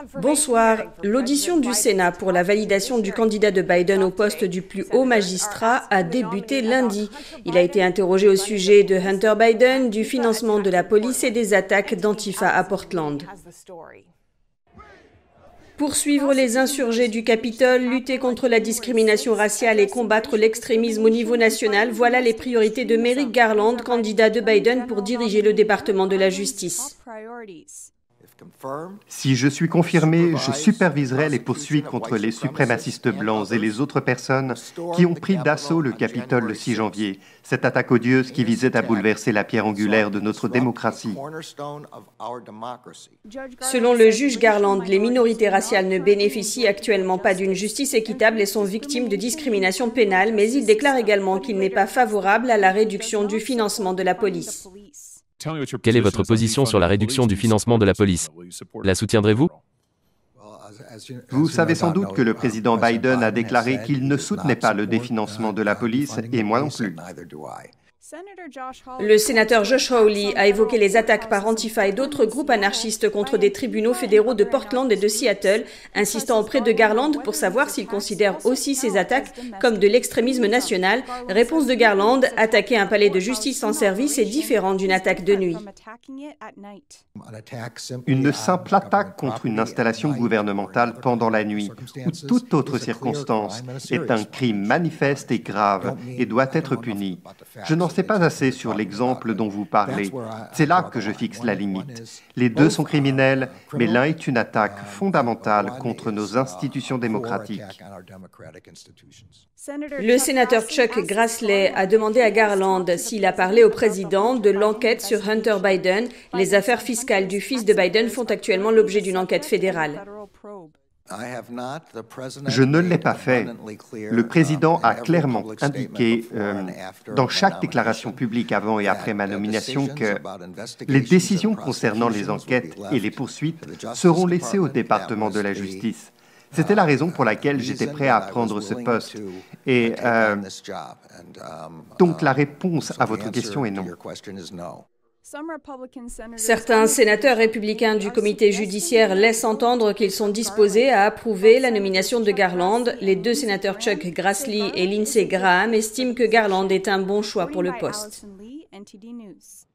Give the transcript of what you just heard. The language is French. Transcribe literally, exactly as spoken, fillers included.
Bonsoir. L'audition du Sénat pour la validation du candidat de Biden au poste du plus haut magistrat a débuté lundi. Il a été interrogé au sujet de Hunter Biden, du financement de la police et des attaques d'Antifa à Portland. Poursuivre les insurgés du Capitole, lutter contre la discrimination raciale et combattre l'extrémisme au niveau national, voilà les priorités de Merrick Garland, candidat de Biden pour diriger le département de la justice. Si je suis confirmé, je superviserai les poursuites contre les suprémacistes blancs et les autres personnes qui ont pris d'assaut le Capitole le six janvier, cette attaque odieuse qui visait à bouleverser la pierre angulaire de notre démocratie. Selon le juge Garland, les minorités raciales ne bénéficient actuellement pas d'une justice équitable et sont victimes de discrimination pénale, mais il déclare également qu'il n'est pas favorable à la réduction du financement de la police. Quelle est votre position sur la réduction du financement de la police? La soutiendrez-vous? Vous savez sans doute que le président Biden a déclaré qu'il ne soutenait pas le définancement de la police, et moi non plus. Le sénateur Josh Hawley a évoqué les attaques par Antifa et d'autres groupes anarchistes contre des tribunaux fédéraux de Portland et de Seattle, insistant auprès de Garland pour savoir s'il considère aussi ces attaques comme de l'extrémisme national. Réponse de Garland, attaquer un palais de justice en service est différent d'une attaque de nuit. Une simple attaque contre une installation gouvernementale pendant la nuit ou toute autre circonstance est un crime manifeste et grave et doit être puni. Je n'en sais pas assez sur l'exemple dont vous parlez. C'est là que je fixe la limite. Les deux sont criminels, mais l'un est une attaque fondamentale contre nos institutions démocratiques. Le sénateur Chuck Grassley a demandé à Garland s'il a parlé au président de l'enquête sur Hunter Biden. Les affaires fiscales du fils de Biden font actuellement l'objet d'une enquête fédérale. Je ne l'ai pas fait. Le président a clairement indiqué euh, dans chaque déclaration publique avant et après ma nomination que les décisions concernant les enquêtes et les poursuites seront laissées au département de la justice. C'était la raison pour laquelle j'étais prêt à prendre ce poste. Et euh, donc la réponse à votre question est non. Certains sénateurs républicains du comité judiciaire laissent entendre qu'ils sont disposés à approuver la nomination de Garland. Les deux sénateurs Chuck Grassley et Lindsey Graham estiment que Garland est un bon choix pour le poste.